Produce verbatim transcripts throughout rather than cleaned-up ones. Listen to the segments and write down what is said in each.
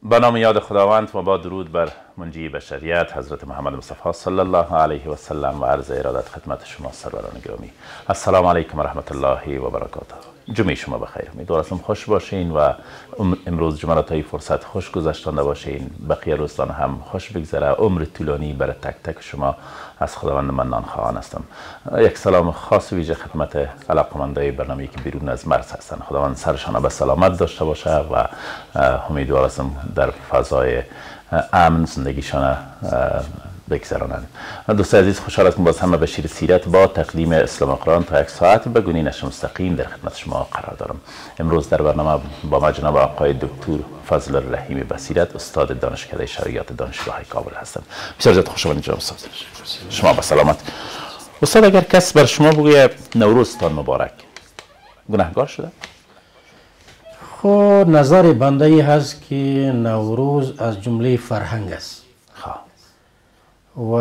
به نام یاد خداوند و با درود بر منجی بشریت حضرت محمد مصطفی صلی الله علیه و سلم و عرض ارادت خدمت شما سروران گرامی. السلام علیکم و رحمت الله و برکاته. جمعه شما بخیر. امیدوارم خوش باشین و امروز جمعه فرصت خوش گذشتانده باشین. بقیه روزتان هم خوش بگذره. عمر طولانی برای تک تک شما از خداوند منان خواهان هستم. یک سلام خاص ویژه خدمت علاقمندای برنامه‌ای که بیرون از مرز هستند. خداوند سرشان به سلامت داشته باشه و امیدوارم در فضای امن زندگیشان بگذرانند. دوستان عزیز، خوشحال هستم باز همه به شیر سیرت با تقدیم اسلام و قرآن تا یک ساعت به گونه‌اش مستقیم در خدمت شما قرار دارم. امروز در برنامه با ما جناب آقای دکتر فضل الرحیم بصیرت، استاد دانشکده شریعت دانشگاه کابل هستم. بسیار زیاد خوشحال جناب استاد. شما به سلامت. استاد، اگر کس بر شما بگوید نوروزتان مبارک، گناهگار شده؟ خب نظر بنده ای هست که نوروز از جمله فرهنگ است و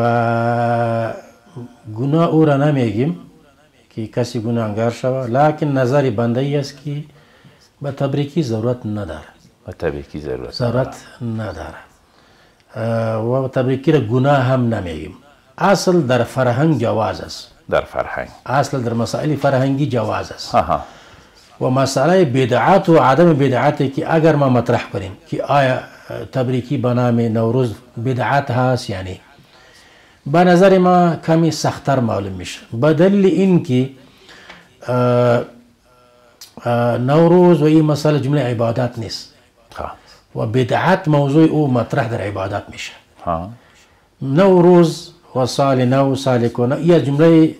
گناه او را نمیگیم که کسی گناهگار شود، لکن نظر بنده ای است که به تبریکی ضرورت نداره. به تبریکی ضرورت ضرورت نداره و تبریکی را گناه هم نمیگیم. اصل در فرهنگ جواز است. در فرهنگ اصل در مسائل فرهنگی جواز است. آها. و مسئله بدعت و عدم بدعتی که اگر ما مطرح کنیم که آیا تبریکی به نام نوروز بدعت هست یعنی، به نظر ما کمی سخت‌تر معلوم میشه، به دلیل اینکه نوروز و این مسئله جمله عبادت نیست و بدعت موضوع او مطرح در عبادت میشه. نوروز و سال نو سال کنه یا جمله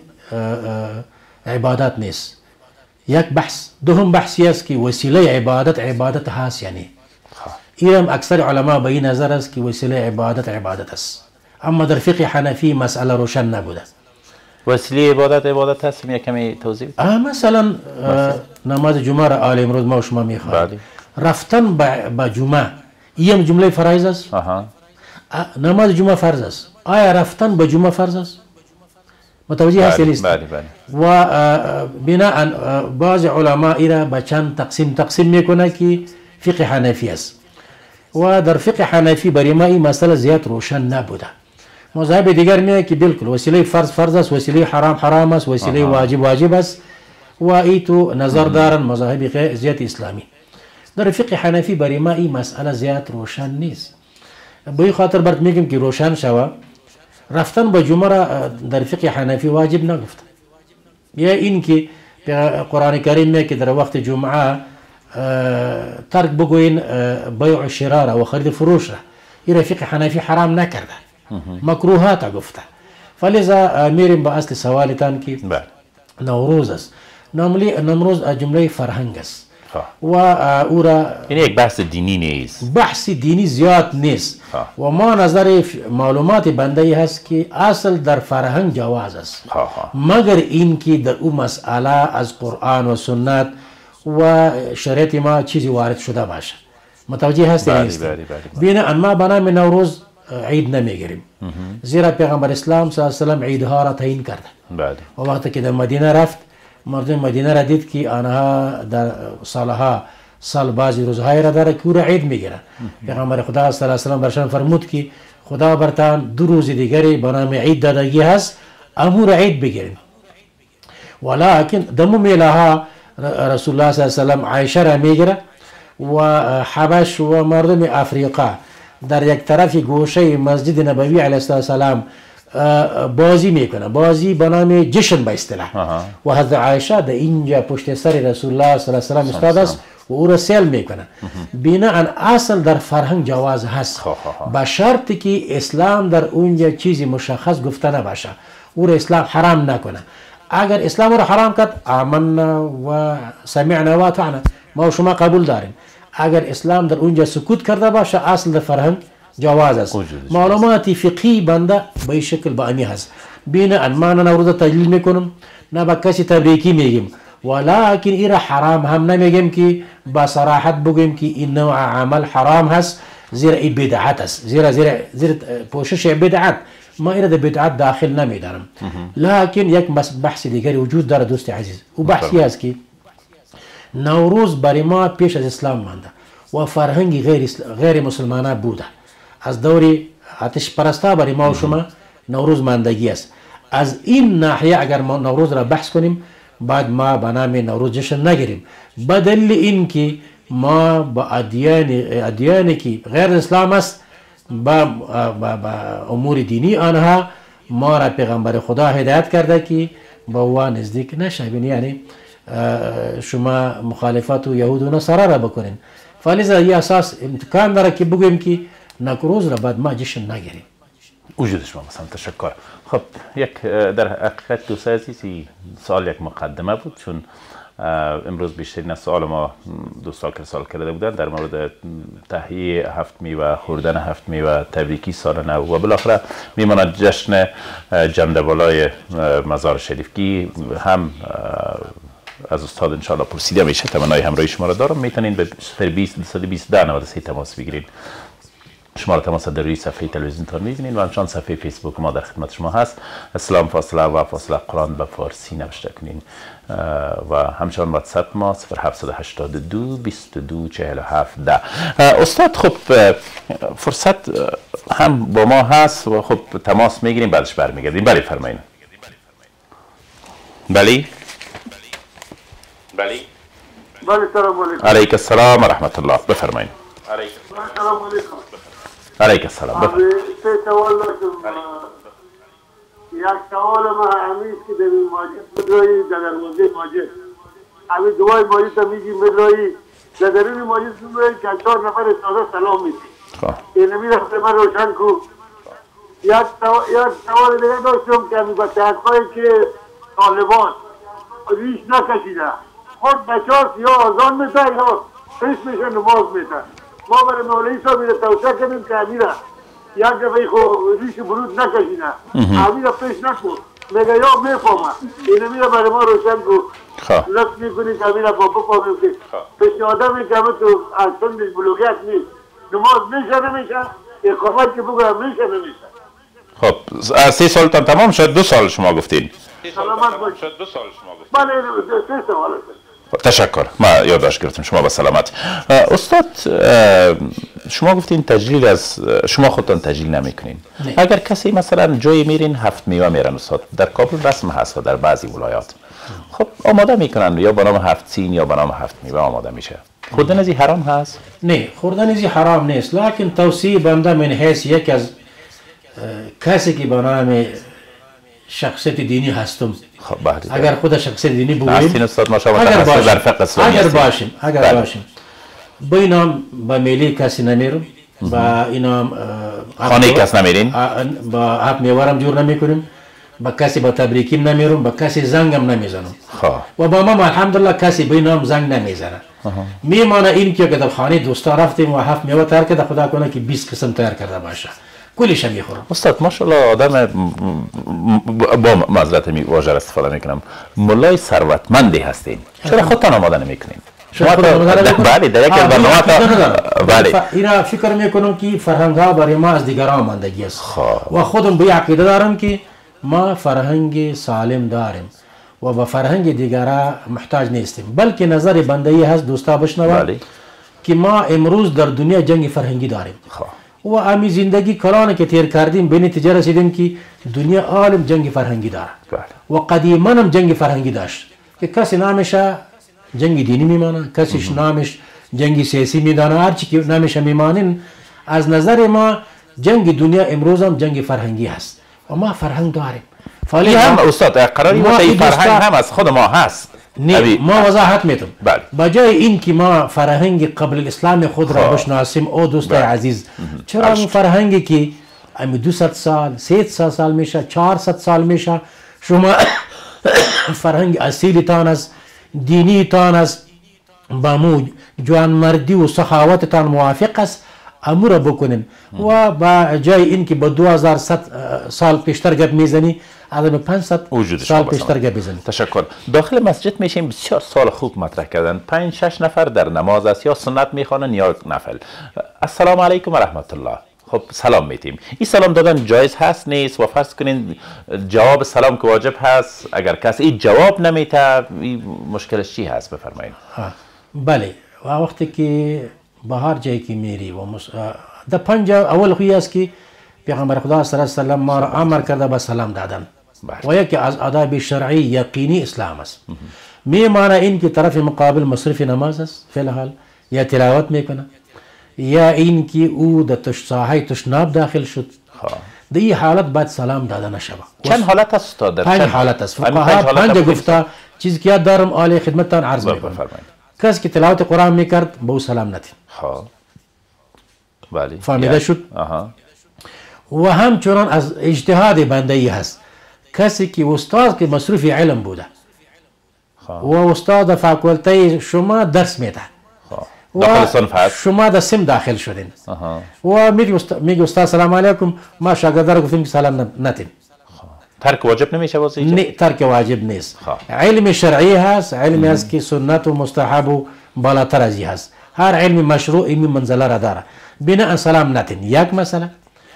عبادت نیست. یک بحث دوم بحثی است که وسیله عبادت عبادت هست یعنی، اینم اکثر علما به این نظر است که وسیله عبادت عبادت است، اما در فقه حنفی مسئله روشن نبوده. وسیله عبادت عبادت هست، یک کمی توضیح بدید. مثلا نماز جمعه را آل امروز ما و شما میخواهیم، رفتن به جمعه این جمله فرایض است. نماز جمعه فرض است، آیا رفتن به جمعه فرض است؟ متوجه هستی نیست؟ بله بله. و بناء بعض علما ایرا به چند تقسیم تقسیم میکنه که فقه حنفی است و در فقه حنفی برای ما این مسئله زیاد روشن نبوده. مذهب دیگر میگه که بالکل وسیله فرض فرض است، وسیله حرام حرام است، وسیله واجب واجب است و ای تو نظر دارن مذاهب زیاد اسلامی. در فقه حنفی برای ما این مسئله زیاد روشن نیست. به این خاطر برات میگم که روشن شوه، رفتن به جمعه را در فقه حنفی واجب نگفت. یا این که قرآن کریم میگه که در وقت جمعه ترک بگوین بیع و شراء و خرید فروش را، این فقه حنفی حرام نکرده، مکروهات گفته. فلذا میریم با اصل سوالتان که نوروز است. نوروز از جمله فرهنگ است و او را این یک بحث دینی نیست، بحث دینی زیاد نیست و ما نظر معلومات بنده ای هست که اصل در فرهنگ جواز است، مگر این که در او مسئله از قرآن و سنت و شریعت ما چیزی وارد شده باشه. متوجه هستی نیست؟ بینه ما به نام نوروز عید نمیگیریم، زیرا پیغمبر اسلام صلی الله علیه و سلم عیدها را تعیین کرده و وقتی که در مدینه رفت، مردم مدینه را دید که آنها در سالها سال بعضی روزهای را داره که او را عید میگیرن. پیغمبر خدا صلی الله علیه و سلم برشان فرمود که خدا برتان دو روز دیگری به نام عید دادگی هست، امور عید بگیرین. ولکن دمو میلها رسول الله صلی الله علیه و سلم عایشه را میگیره و حبش و مردم افریقا در یک طرف گوشه مسجد نبوی علیه السلام بازی میکنه، بازی به نام جشن به اصطلاح، و حضرت عایشه در اینجا پشت سر رسول الله صلی الله علیه و سلم استاد است و او را سیل میکنه. بناء اصل در فرهنگ جواز هست، به شرطی که اسلام در اونجا چیزی مشخص گفته نباشه، او را اسلام حرام نکنه. اگر اسلام را حرام کرد آمنا و سمعنا و اطعنا، ما و شما قبول داریم. اگر اسلام در اونجا سکوت کرده باشه اصل در فرهنگ جواز است. معلومات فقهی بنده به این شکل با امی هست. بینه ما نوروز تجلیل میکنم، نه با کسی تبریکی میگیم، ولکن این را حرام هم نمیگیم که با صراحت بگیم که این نوع عمل حرام هست، زیرا این بدعت است، زیرا زیرا زیرا پوشش بدعت ما این در بدعت داخل نمیدارم. لکن یک بحث دیگری وجود داره دوست عزیز، او بحثی است که نوروز برای ما پیش از اسلام مانده و فرهنگ غیر غیر مسلمانه بوده. از دور آتش پرستا برای ما و شما نوروز ماندگی است. از این ناحیه اگر ما نوروز را بحث کنیم بعد ما به نام نوروز جشن نگیریم، بدل این که ما با ادیان ادیانی که غیر اسلام است با, با, با امور دینی آنها ما را پیغمبر خدا هدایت کرده که با او نزدیک نشوین، یعنی شما مخالفت و یهود و نصارا را بکنین. فلذا این اساس امکان داره که بگویم که نوروز را بعد ما جشن نگیریم. وجود شما مثلا تشکر. خب یک در حقیقت دوست عزیزی سوال یک مقدمه بود، چون امروز بیشترین از سوال ما دوستا که سوال کرده بودن در مورد تهیه هفت میوه، خوردن هفت میوه، تبریکی سال نو و بالاخره میماند جشن جمده بالای مزار شریف که هم از استاد انشاءالله پرسیده میشه. تمنای همراهی شما را دارم، میتونین به صفر بیست دویست و بیست ده نود و سه تماس بگیرین. شما را تماس در روی صفحه تلویزیونتان میبینید و همچنان صفحه فیسبوک ما در خدمت شما هست. اسلام فاصله و فاصله قرآن به فارسی نوشته کنین و همچنان واتساپ ما صفر هفت هشت دو بیست و دو چهل و هفت ده. استاد خب فرصت هم با ما هست و خب تماس میگیریم بعدش برمیگردیم. بله فرمایید. بله بله بله سلام علیکم. علیک السلام و رحمت الله. بفرمایید. علیک السلام علیکم. علیک السلام. بفرمایید. سه سوال داشتم. یک سوال ما همین که در ماجد بدایی در دروازه ماجد همین دوای ماجد تا میگی بدایی در درون ماجد بدایی که چهار نفر ساده سلام میدی. این نمی رفته من روشن کو. یک سوال دیگه داشتم که همی بچه‌هایی که طالبان ریش نکشیده خود بچه‌ها سیاه آزان میده یا ریش میشه نماز میده. ما برای مولوی صاحب میره توصیه کنیم که امیره یک دفعه خو ریش برود نکشیده امیره پیش نکن میگه یا میفهمه اینه میره برای ما روشن کو لطف میکنی که امیره با بفهمیم که پیشنهاده میکنه تو از سندش بلوغیت نیست نماز میشه نمیشه اقامت که بگویم میشه نمیشه. خب سه سالتان تمام شد، دو سال شما گفتین. سلامت باشید. دو سال شما گفتین. بله سه سوال تشکر، ما یادداشت گرفتیم. شما با سلامت. استاد شما گفتین تجلیل از شما خودتان تجلیل نمیکنین. اگر کسی مثلا جایی میرین هفت میوه میرن استاد، در کابل رسم هست و در بعضی ولایات خب آماده میکنن یا به نام هفت سین یا به نام هفت میوه آماده میشه. خوردن ازی حرام هست؟ نه خوردن ازی حرام نیست، لکن توصیه بنده من حیث یک از کسی که به نام شخصیت دینی هستم اگر خود شخصیت دینی بگوییم اگر باشیم اگر باشیم اگر باشیم با اینام با میلی کسی نمیرم با اینام خانه کس نمیرین با هفت میوارم جور نمیکنیم با کسی با تبریکیم نمیرم با کسی زنگم نمیزنم و با ما الحمدلله کسی با اینام زنگ نمیزنه. میمانه این که در خانه دوستا رفتیم و هفت میوه تیار کرده خدا کنه که بیست قسم تیار کرده باشه کلیش میخورم. استاد ماشاءالله آدم با معذرت می واژه استفاده میکنم مولای ثروتمندی هستین، چرا خودتان آماده نمیکنین؟ شما بله در یک برنامه بله اینا فکر میکنم که فرهنگ ها برای ما از دیگران ماندگی است و خودم به عقیده دارم که ما فرهنگ سالم داریم و با فرهنگ دیگران محتاج نیستیم، بلکه نظر بنده‌ای هست دوستا بشنوید که ما امروز در دنیا جنگ فرهنگی داریم و امی زندگی کلانه که تیر کردیم به نتیجه رسیدیم که دنیا عالم جنگ فرهنگی داره و قدیما هم جنگ فرهنگی داشت که کسی نامش جنگ دینی میمانه، کسیش نامش جنگ سیاسی میدانه، هر چی که نامش میمانین. از نظر ما جنگ دنیا امروز هم جنگ فرهنگی هست و ما فرهنگ داریم. فعلی هم استاد قراری باشه این فرهنگ هم از خود ما هست. نه ما وضاحت میتم بجای این که ما فرهنگ قبل الاسلام خود را بشناسیم او دوست عزیز، چرا اون فرهنگی که امی دویست سال سیصد سال میشه چهارصد سال میشه شما فرهنگ اصیلی تان است دینی تان است با مو جوانمردی و سخاوت تان موافق است امور بکنیم و با جای این که با دو هزار سال پیشتر گپ میزنی آدم پانصد سال پیشتر گپ بزنی. تشکر. داخل مسجد میشیم بسیار سال خوب مطرح کردن، پنج شش نفر در نماز است یا سنت میخوانن یا نفل. السلام علیکم و رحمت الله. خب سلام میتیم، این سلام دادن جایز هست نیست و فرض کنین جواب سلام که واجب هست اگر کسی این جواب نمیته این مشکلش چی هست بفرمایید. بله و وقتی که به هر جایی که میری و مس... در پنج اول خوی است که پیغمبر خدا صلی الله علیه و ما را امر کرده به سلام دادن و یکی از آداب شرعی یقینی اسلام است. می معنی این که طرف مقابل مصرف نماز است فی الحال یا تلاوت میکنه یا این که او در تش... ساحه تشناب داخل شد، در این حالت باید سلام داده نشود. چند حالت است؟ پنج حالت است. فقها پنج گفته چیزی که یاد دارم عالی خدمتتان عرض میکنم. کسی که تلاوت قرآن میکرد به او سلام ندید. بله فهمیده شد؟ و همچنان از اجتهاد بنده ای هست کسی که استاد که مصروف علم بوده و استاد فاکولته شما درس میده داخل صنف هست، شما در سم داخل شدین و میگه استاد سلام علیکم، ما شاگردان گفتیم که سلام ندیم. ترک واجب نمیشه واسه؟ نه، ترک واجب نیست. علم شرعی هست، علمی هست که سنت و مستحب و بالاتر از این هست. هر علم مشروع این منزله را داره. بنا سلام ندین. یک مسئله.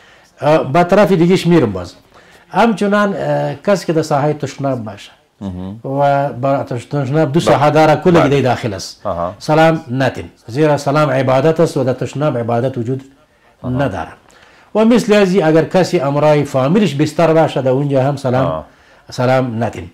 با طرف دیگهش میرم باز. همچنان کسی که در ساحه تشناب باشه و با تشناب دو ساحه داره کل دیگه داخل است، سلام ندین، زیرا سلام عبادت است و در تشناب عبادت وجود نداره. و مثل ازی اگر کسی امرای فامیلش بستر باشه در اونجا هم سلام آه. سلام ندین.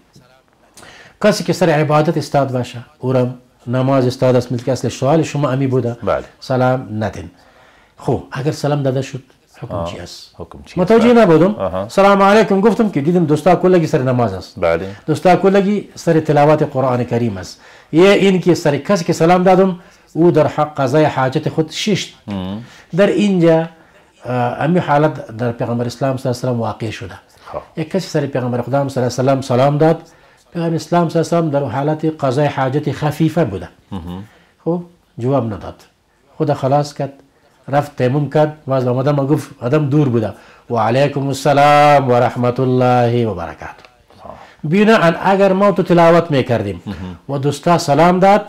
کسی که سر عبادت استاد باشه اورم نماز استاد است، مثل که اصل سوال شما امی بوده بله. سلام ندین. خب اگر سلام داده شد حکم چی است؟ متوجه نبودم. سلام علیکم گفتم که دیدم دوستا کلگی سر نماز است، بله. دوستا کلگی سر تلاوت قرآن کریم است. یه این که سر کسی که سلام دادم او در حق قضای حاجت خود ششت. در اینجا امی حالت در پیغمبر اسلام صلی الله علیه و واقع شده. یک کسی سر پیغمبر خدا صلی الله علیه و سلام داد، پیغمبر اسلام صلی الله علیه و در حالت قضای حاجت خفیفه بوده. خب جواب نداد، خدا خلاص کرد، رفت تیمم کرد، باز آمدم گفت آدم دور بوده و علیکم السلام و رحمت الله و برکاته. بنابراین اگر ما تو تلاوت میکردیم و دوستا سلام داد،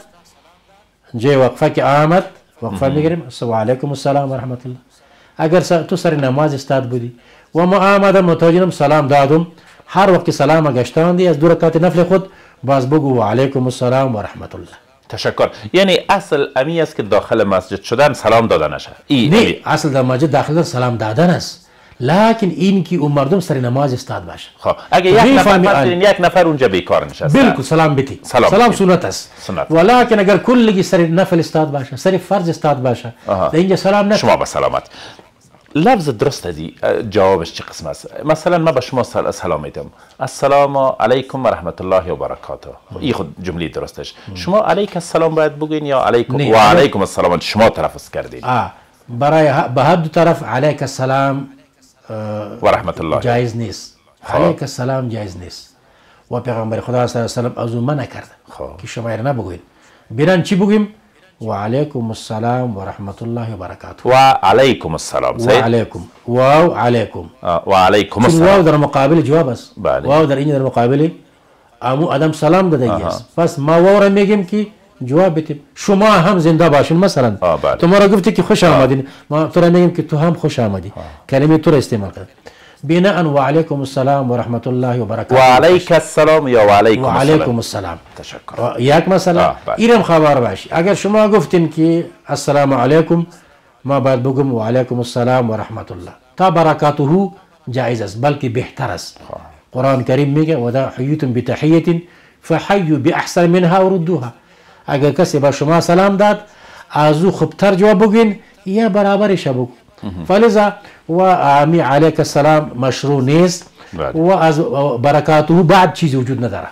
جای وقفه که آمد وقفه میگیریم و علیکم السلام و رحمت الله. اگر تو سر نماز استاد بودی و ما آمدم متوجهم سلام دادم، هر وقت سلام گشتاندی از دو رکعت نفل خود باز بگو و علیکم السلام و رحمت الله. تشکر. یعنی اصل امی است که داخل مسجد شدن سلام دادن نشه؟ نه، اصل در مسجد داخل سلام دادن است، لکن این که اون مردم سر نماز استاد باشه. خب اگه یک نفر یک نفر اونجا بیکار نشسته بالکل سلام بیتی، سلام, سلام سنت است سنت. ولکن اگر کلگی سر نفل استاد باشه، سر فرض استاد باشه، در اینجا سلام نه. شما به سلامت. لفظ درست ازی جوابش چه قسم است؟ مثلا ما به شما سلام میدم، السلام علیکم و رحمت الله و برکاته، این خود جمله درستش. شما علیک السلام باید بگین یا علیکم و علیکم السلام شما تلفظ کردین؟ آه برای به هر دو طرف علیک السلام و رحمت الله جایز نیست، علیک السلام جایز نیست و پیغمبر خدا صلی الله علیه و آله از اون منع کرده که شما اینا نبگوین. بیرن چی بگیم؟ و علیکم السلام و رحمت الله و برکاته. و علیکم السلام. و علیکم و علیکم و علیکم السلام. واو در مقابل جواب است. واو در این در مقابل امو آدم سلام داده است. پس ما واو را میگیم که جواب بدیم. شما هم زنده باشین. مثلا تو ما را گفتی که خوش آمدین، ما تو را میگیم که تو هم خوش آمدی، کلمه تو را استعمال کرد. بناء و علیکم السلام و رحمت الله و برکاته. و علیک السلام یا و علیکم السلام. و علیکم السلام. تشکر. یک مسئله اینم خبر باشی، اگر شما گفتین که السلام علیکم، ما باید بگم و علیکم السلام و رحمت الله. تا برکاته جایز است، بلکه بهتر است. قرآن کریم میگه و دا حییتم بتحییت فحیوا باحسن منها و ردوها. اگر کسی با شما سلام داد، از او خوبتر جواب بگین یا برابرش بگو. فلذا و امی علیک السلام مشروع نیست و از برکاته بعد چیزی وجود نداره.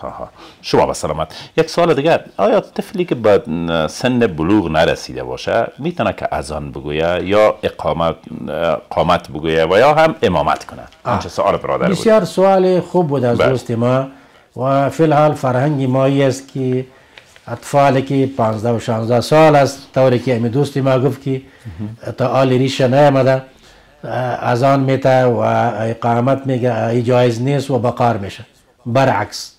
شما با سلامت. یک سوال دیگر، آیا طفلی که به سن بلوغ نرسیده باشه میتونه که اذان بگویه یا اقامت قامت بگویه و یا هم امامت کنه؟ این چه سوال برادر بود؟ بسیار سوال خوب بود از دوست ما و فی الحال فرهنگ ما است که اطفالی که پانزده و شانزده سال است، طوری که امی دوستی ما گفت که تا آل ریشه نیامده، اذان میته و اقامت میگه ای جایز نیست و بقار میشه. برعکس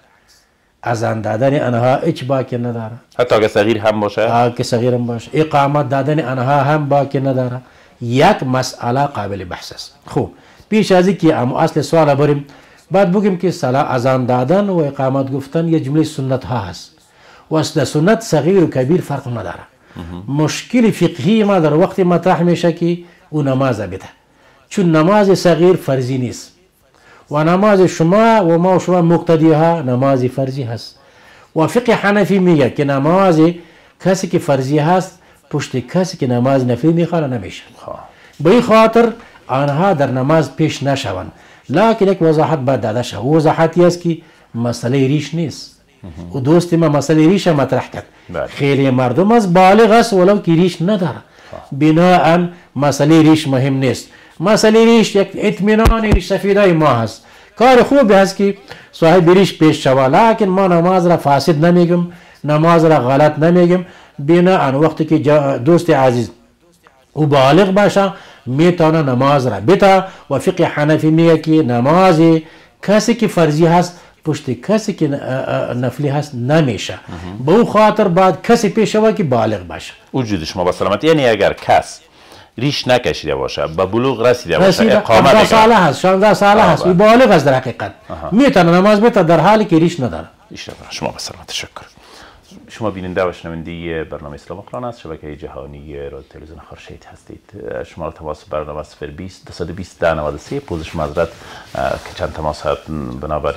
اذان دادن آنها هیچ باکی نداره، حتی که صغیر هم باشه، که صغیر هم باشه. اقامت دادن آنها هم باکی نداره. یک مسئله قابل بحث است. خوب پیش از اینکه ام اصل سوال بریم، بعد بگیم که صلاح اذان دادن و اقامت گفتن یه جمله سنت ها هست و اصل سنت صغیر و کبیر فرق نداره. مشکل فقهی ما در وقت مطرح میشه که او نماز بده، چون نماز صغیر فرضی نیست و نماز شما و ما و شما مقتدی ها نماز فرضی هست و فقه حنفی میگه که نماز کسی که فرضی هست پشت کسی که نماز نفلی میخوانه نمیشه. به این خاطر آنها در نماز پیش نشوند. لکن یک وضاحت باید داده شد، وضاحتی است که مسئله ریش نیست. و دوست ما مسئله ریش مطرح کرد. خیلی مردم از بالغ است ولو که ریش نداره، بناهن مسئله ریش مهم نیست. مسئله ریش یک اطمینان ریش سفیدای ما هست. کار خوبی هست که صاحب ریش پیش شود، لکن ما نماز را فاسد نمیگم، نماز را غلط نمیگم. بناهن وقتی که دوست عزیز او بالغ باشه میتونه نماز را بده و فقه حنفی میگه که نماز کسی که فرضی هست پشت کسی که نفلی هست نمیشه. به او خاطر باید کسی پیش شود که بالغ باشه. وجود شما با سلامت، یعنی اگر کس ریش نکشیده باشه به بلوغ رسیده باشه رسیده اقامت پانزده ساله هست، شانزده ساله هست، او بالغ است در حقیقت میتونه نماز بده در حالی که ریش نداره. شما با سلامت، تشکر. شما بیننده و شنونده برنامه اسلام و قرآن از شبکه جهانی رادیو تلویزیون خورشید هستید. شما را تماس برنامه صفر بیست دویست و بیست ده نود و سه پوزش معذرت که چند تماس بنابر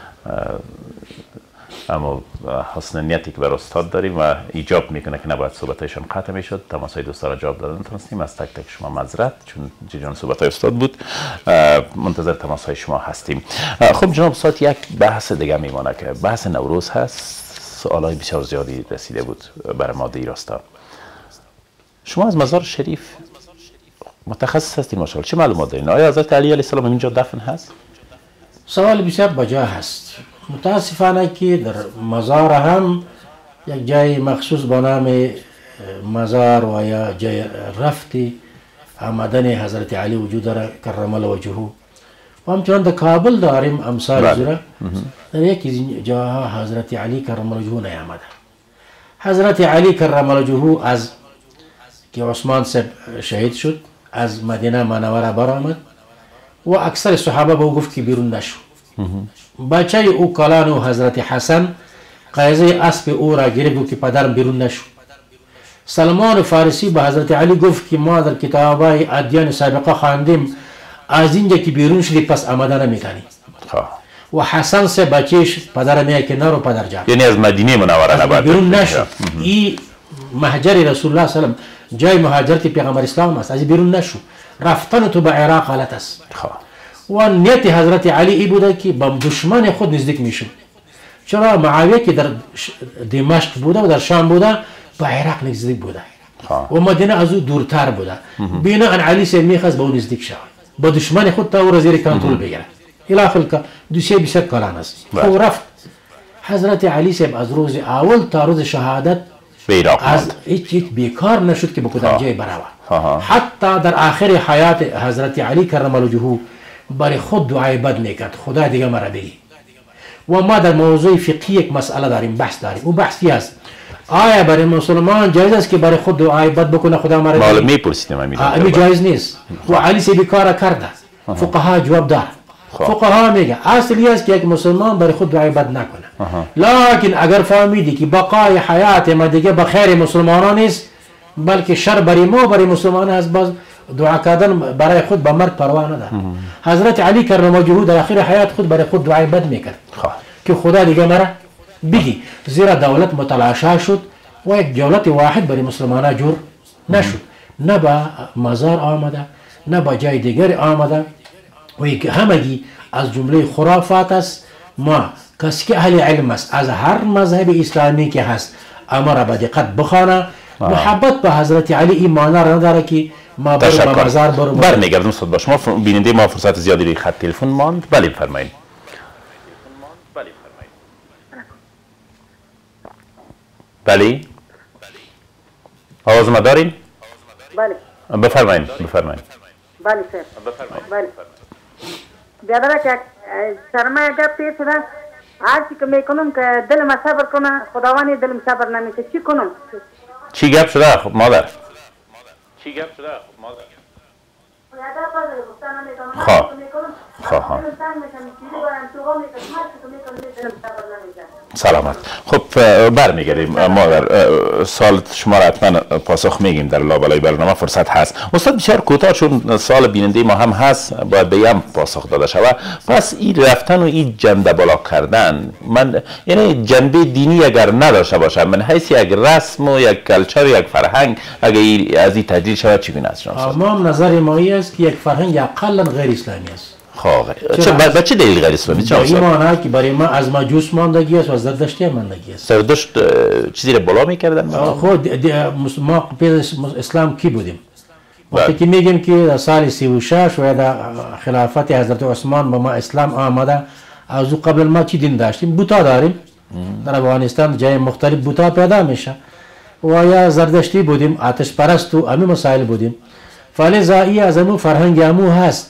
اما حسن نیتی که بر استاد داریم و ایجاب میکنه که نباید صحبتایشان قطع میشد. تماس های دوستان را جواب دادن نتونستیم، از تک تک شما معذرت چون جریان صحبت های استاد بود. منتظر تماس های شما هستیم. خب جناب استاد، یک بحث دیگه میمانه که بحث نوروز هست. سوال های بسیار زیادی رسیده بود برای ما دیراستا. شما از مزار شریف متخصص هستید ماشاءالله، چه معلومات دارین؟ آیا حضرت علی علیه السلام اینجا دفن هست؟ سوال بسیار بجا هست. متاسفانه که در مزار هم یک جای مخصوص با نام مزار و یا جای رفتی آمدن حضرت علی وجود داره کرم الله وجهه و همچنان در کابل داریم امثال زیرا در یکی جاها حضرت علی کرم الله وجهه نیامده. حضرت علی کرم الله وجهه از که عثمان صاحب شهید شد از مدینه منوره برآمد و اکثر صحابه به او گفت که بیرون نشو. بچه او کلان و حضرت حسن قیزه اسب او را گرفت که پدرم بیرون نشو. سلمان فارسی به حضرت علی گفت که ما در کتابای ادیان سابقه خواندیم از اینجا که بیرون شدی پس آمده نمیتونی. و حسن سه بچهش پدر میگه که نرو پدر جان، یعنی از مدینه منوره نباید بیرون نشو. این مهجر رسول الله صلی الله علیه و جای مهاجرت پیغمبر اسلام است، از بیرون نشو. رفتن تو به عراق غلط است. و نیت حضرت علی ای بوده که با دشمن خود نزدیک میشه. چرا معاویه که در دمشق بوده و در شام بوده با عراق نزدیک بوده و مدینه از او دورتر بوده. بناهن علی سه میخواست به اون نزدیک شود، با دشمن خود تا او را زیر کنترل بگیره. الاخر دوسیه بسیار کلان است. او رفت. حضرت علی سه از روز اول تا روز شهادت از هیچ هیچ بیکار نشد که به کدام جای برود. حتی در آخر حیات حضرت علی کرم الله وجهه برای خود دعای بد میکرد، خدا دیگه مرا بگی. و ما در موضوع فقهی یک مسئله داریم، بحث داریم. او بحثی است آیا برای مسلمان جایز است که برای خود دعای بد بکنه خدا مرا بگی؟ معلوم میپرسیدم همین جایز نیست. و علی سی بیکار کرده. فقها جواب دار. فقها میگه اصلی است که یک مسلمان برای خود دعای بد نکنه. لکن اگر فهمیدی که بقای حیات ما دیگه به خیر مسلمانان نیست بلکه شر برای ما برای مسلمان است، باز دعا کردن برای خود به مرگ پروا نداره. حضرت علی کرم وجهه در آخر حیات خود برای خود دعای بد میکرد که خدا دیگه مرا بگی، زیرا دولت متلاشی شد و یک دولت واحد برای مسلمانان جور نشد. نه به مزار آمده نه به جای دیگر آمده و یک همگی از جمله خرافات است. ما کسی که اهل علم است از هر مذهب اسلامی که هست اما را به دقت بخوانه. محبت به حضرت علی این معنی را نداره که ما برو به مزار برو. برمیگردم استاد با شما. بیننده ما فرصت زیادی روی خط تلفن ماند. بله بفرمایید. بله آواز ما دارین؟ بله بفرمایید بفرمایید. بله سر بله بیادره که سرمایه گپ پیش شده هرچی که میکنم که دلم صبر کنه خداوندی دلم صبر نمیشه. چی کنم؟ چی گپ شده خب مادر؟ چی گپ شده خب مادر؟ خب خواهم سلامت. خب برمیگردیم مادر، سال شما را حتما پاسخ میگیم در لابلای برنامه، فرصت هست. استاد بسیار کوتاه، چون سال بیننده ما هم هست باید به هم پاسخ داده شود. پس این رفتن و این جنده بالا کردن، من یعنی جنبه دینی اگر نداشته باشم، من حیث یک رسم و یک کلچر و یک فرهنگ اگر از این تجلیل شود چگونه است شما؟ ما هم نظر ما است که یک فرهنگ اقلا غیر اسلامی است. خب چه به چه دلیل غیر اسلامی؟ چه این معنی که برای ما از مجوس ماندگی است و از زردشتی ماندگی است. زردشت چیزی را بالا میکردن؟ خود ما پیش اسلام کی بودیم؟ وقتی که میگیم که در سال سی و شش و در خلافت حضرت عثمان با ما اسلام آمده، از او قبل ما چی دین داشتیم؟ بوتا داریم. در افغانستان جای مختلف بوتا پیدا میشه و یا زردشتی بودیم، آتش پرست و همین مسائل بودیم. فلذا این از امو فرهنگ امو هست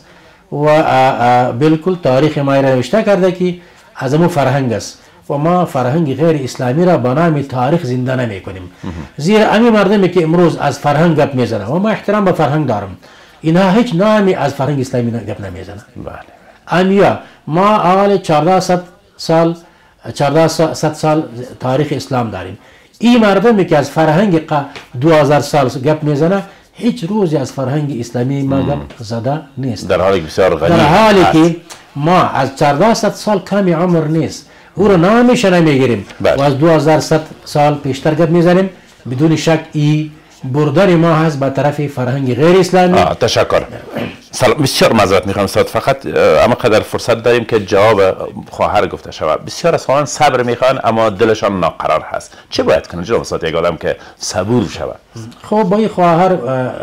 و بالکل تاریخ ما را نوشته کرده که از امو فرهنگ است و ما فرهنگ غیر اسلامی را به نام تاریخ زنده نمی کنیم، زیرا امی مردمی که امروز از فرهنگ گپ میزنه و ما احترام به فرهنگ دارم، اینها هیچ نامی از فرهنگ اسلامی گپ نمیزنه. بله. امیا ما اول چهارده سال چهارده سال تاریخ اسلام داریم. این مردمی که از فرهنگ دو هزار سال گپ میزنه هیچ روزی از فرهنگ اسلامی ما گپ زده نیست، در حالی بسیار غنی، در حالی که ما از چهارده سال کمی عمر نیست، او رو نامیشه نمیگیریم و از دو هزار سال پیشتر گپ میزنیم. بدون شک ای بردن ما هست به طرف فرهنگ غیر اسلامی. تشکر. سلام، بسیار معذرت میخوام استاد، فقط اما قدر فرصت داریم که جواب خواهر گفته شود. بسیار از خواهان صبر میخوان اما دلشان ناقرار هست، چه باید کنه جناب استاد یک آدم که صبور شود؟ خب با این خواهر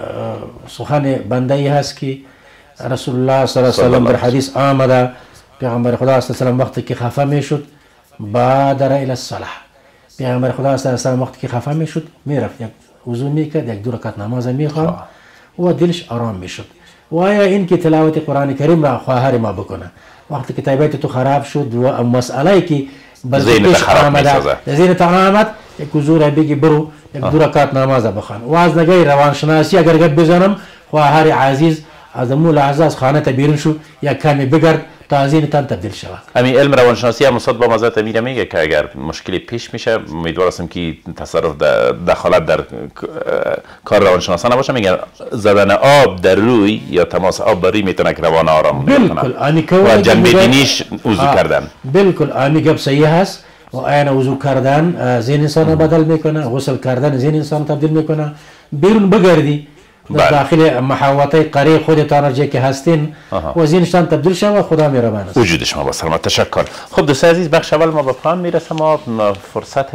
سخن بنده ای هست که رسول الله صلی الله علیه و آله در حدیث آمده، پیغمبر خدا صلی الله علیه و آله وقتی که خفه میشد بادر الی الصلاه، پیغمبر خدا صلی الله علیه و آله وقتی که خفه میشد میرفت یک وضو میکرد، یک دو رکعت نماز میخواند و دلش آرام میشد. و آیا این که تلاوت قرآن کریم را خواهر ما بکنه وقتی که طبیعت تو خراب شد و مسئله که ذهنت خراب میسازه، ذهنت آمد، یک وضو را بگی برو یک دو رکعت نماز بخوان. و از نگاه روانشناسی اگر گپ بزنم، خواهر عزیز از مول لحظه از خانه تا بیرون شو، یک کمی بگرد تا ذهنتان تبدیل شود. همین علم روانشناسی هم استاد با مزد میره میگه که اگر مشکلی پیش میشه، امیدوار هستم که تصرف دخالت در کار روانشناسانه باشه، میگن زدن آب در روی یا تماس آب بر روی میتونه که روان آرام کنه و جنبه دینیش وضو کردن. بالکل آنی گپ صحیح هست و عین وضو کردن ذهن انسان بدل میکنه، غسل کردن ذهن انسان تبدیل میکنه. بیرون بگردی در داخل محوطه قریه خودتان جایی که هستین و ذهنشان تبدیل شود، خدا مهربان است. وجود شما با سلامت. تشکر. خب دوستان عزیز، بخش اول ما به پایان میرسه. ما فرصت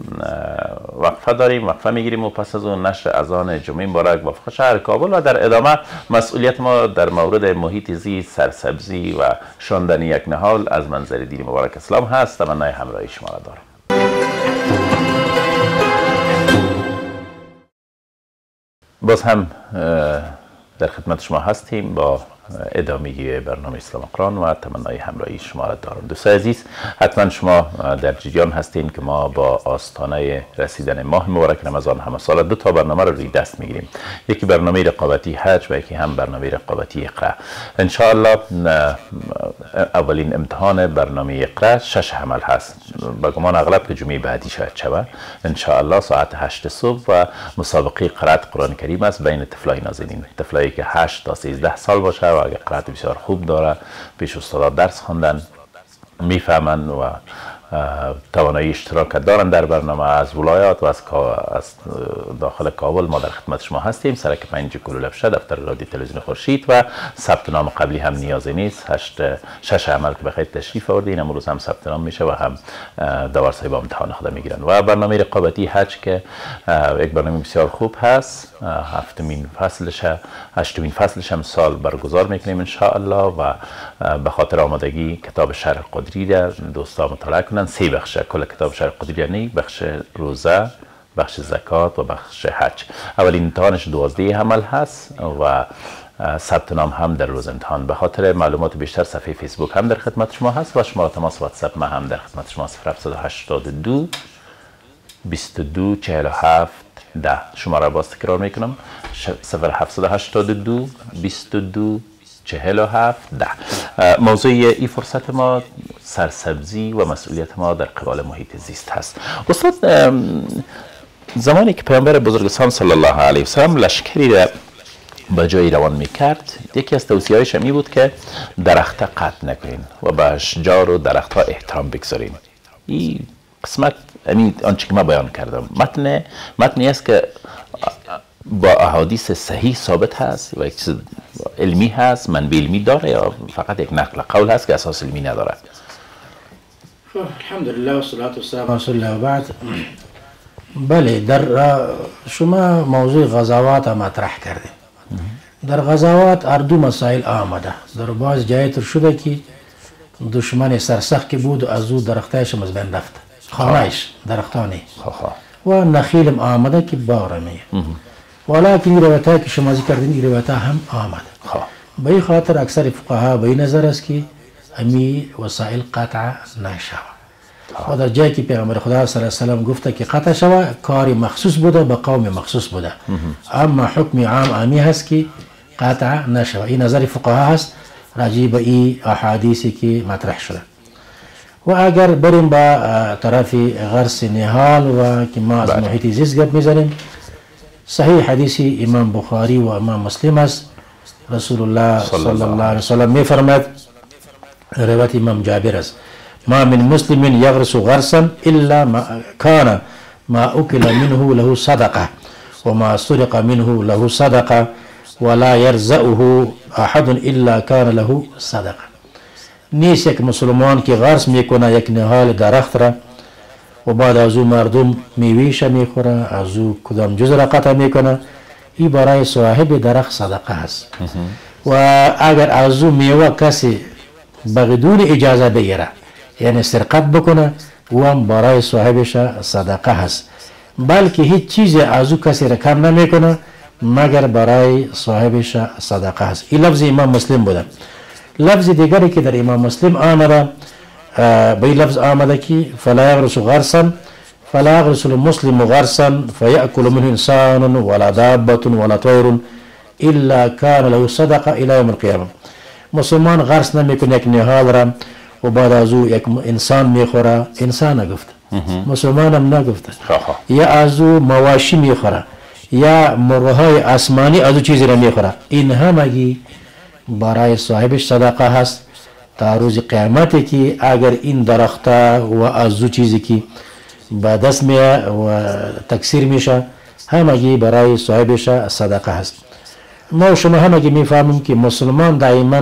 وقفه داریم، وقفه میگیریم و پس از اون نشر اذان جمعه مبارک وفق شهر کابل و در ادامه مسئولیت ما در مورد محیط زیست، سرسبزی و شاندن یک نهال از منظر دین مبارک اسلام هست. تمنای همراهی شما را دارم. باز هم در خدمت شما هستیم با ادامه برنامه اسلام و قرآن و تمنای همراهی شما را دارم. دوستان عزیز، حتما شما در جریان هستین که ما با آستانه رسیدن ماه مبارک رمضان همه سال دو تا برنامه رو روی دست میگیریم، یکی برنامه رقابتی حج و یکی هم برنامه رقابتی اقرا. ان شاء الله اولین امتحان برنامه اقرا شش عمل هست، با گمان اغلب که جمعه بعدی شاید شود. ان شاء الله ساعت هشت صبح و مسابقه قرائت قرآن کریم است بین طفلای نازنین، طفلایی که هشت تا سیزده سال باشه و اگر قرائت بسیار خوب داره، پیش استادا درس خواندن، میفهمن و توانایی اشتراک دارن در برنامه. از ولایات و از از داخل کابل ما در خدمت شما هستیم. سرک پنج کلو لبشه دفتر رادیو تلویزیون خورشید و ثبت نام قبلی هم نیازی نیست. هشت شش عمل که بخواید تشریف آوردین، امروز هم ثبت نام میشه و هم دوارسای با امتحان خود میگیرن. و برنامه رقابتی حج که یک برنامه بسیار خوب هست، هفتمین فصلش هشتمین فصلش هم سال برگزار میکنیم ان شاء الله و به خاطر آمادگی کتاب شرح قدری را دوستان مطالعه کنن. سه بخش کل کتاب شرح قدری، یعنی بخش روزه، بخش زکات و بخش حج. اولین امتحانش دوازده عمل هست و ثبت نام هم در روز امتحان. به خاطر معلومات بیشتر صفحه فیسبوک هم در خدمت شما هست و شماره تماس واتساپ ما هم در خدمت شما صفر هفت هشت دو بیست و دو چهل و هفت ده. شماره باز تکرار میکنم، صفر هفت هشت دو بیست و دو چهل و هفت ده. موضوع این فرصت ما سرسبزی و مسئولیت ما در قبال محیط زیست هست. استاد، زمانی که پیامبر بزرگ اسلام صلی الله علیه و سلم لشکری را به جایی روان میکرد، یکی از توصیه‌هایش می بود که درخت قطع نکنین و به اشجار و درختها احترام بگذارین. این قسمت یعنی آنچه که من بیان کردم متن متنی است که با احادیث صحیح ثابت هست و یک چیز علمی هست، منبع علمی داره یا فقط یک نقل قول هست که اساس علمی نداره؟ الحمدلله و صلات و سلام علی رسول الله و بعد. بله، در شما موضوع غزوات مطرح کردیم. در غزوات اردو مسائل آمده. در بعض جای تر شده که دشمن سرسخت که بود و از او درختایش از بین رفت، خانهش درختانی و نخیلم آمده که بارمی. ولیکن این روایت‌ها که شما ذکر کردین این روایت‌ها هم آمده. به این خاطر اکثر فقها به این نظر است که امی وسایل قطع نشود. و در جایی که پیغمبر خدا صلی الله علیه و سلم گفته که قطع شود، کاری مخصوص بوده به قوم مخصوص بوده، اما حکم عام امی هست که قطع نشود. این نظر فقها هست راجع به این احادیثی که مطرح شده. و اگر بریم با طرف غرس نهال و که ما از محیط زیست گپ میزنیم، صحیح حدیثی امام بخاری و امام مسلم است. رسول الله صلی الله علیه و سلم می فرماید، روایت امام جابر است، ما من مسلم یغرس غرسا الا ما کان ما اکل منه له صدقه و ما سرق منه له صدقه ولا یرزعه احد الا کان له صدقه. نیست یک مسلمان که غرس میکنه یک نهال درخت را و بعد از او مردم میویش میخوره، از او کدام جز را قطع میکنه، این برای صاحب درخت صدقه هست. و اگر از او میوه کسی بدون اجازه بگیره، یعنی سرقت بکنه، او هم برای صاحبش صدقه هست. بلکه هیچ چیزی از او کسی را کم نمیکنه مگر برای صاحبش صدقه هست. این لفظ امام مسلم بوده. لفظ دیگری که در امام مسلم آمده، به این لفظ آمده که فلا یغرس غرسا فلا یغرس المسلم غرسا فیأکل منه انسان ولا دابة ولا طیر الا کان له صدقه الى یوم القیامه. مسلمان غرس نمیکنه یک نهال را و بعد از او یک انسان میخوره. انسان نگفت، مسلمان هم نگفت. یا از او مواشی میخوره یا مرغهای آسمانی از او چیزی را میخوره، این همگی برای صاحبش صدقه هست تا روز قیامتی که اگر این درخت و از او چیزی که به دست میه و تکثیر میشه همگی برای صاحبش صدقه هست. ما شما همگی میفهمیم که مسلمان دائما